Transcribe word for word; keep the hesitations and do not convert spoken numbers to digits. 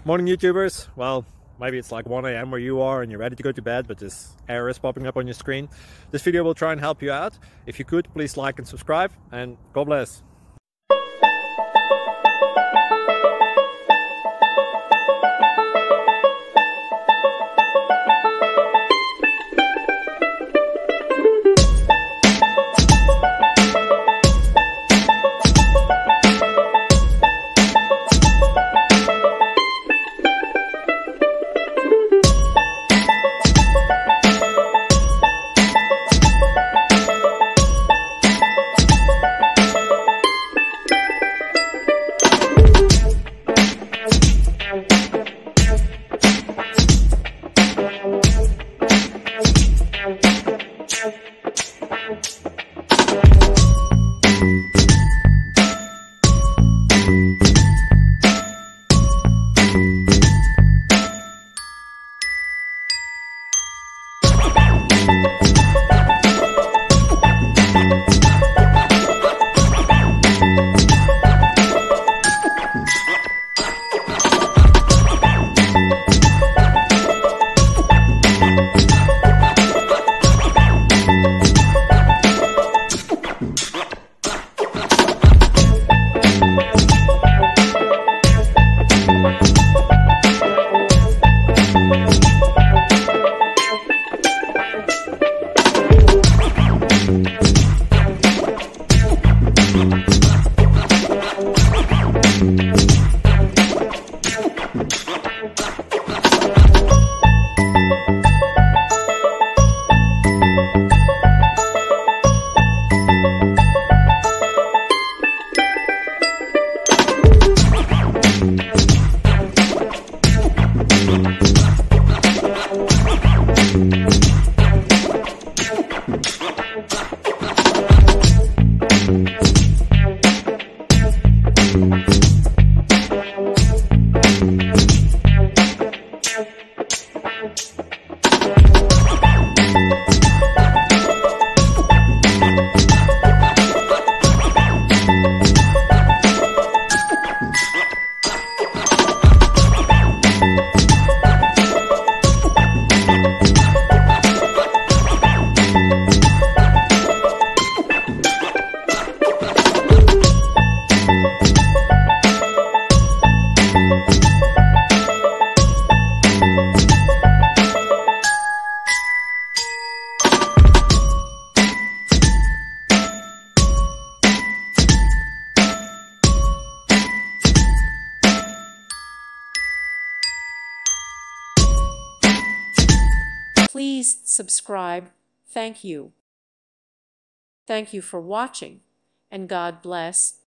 Morning YouTubers. Well, maybe it's like one A M where you are and you're ready to go to bed, but this error is popping up on your screen. This video will try and help you out. If you could, please like and subscribe, and God bless. Please subscribe. Thank you. Thank you for watching, and God bless.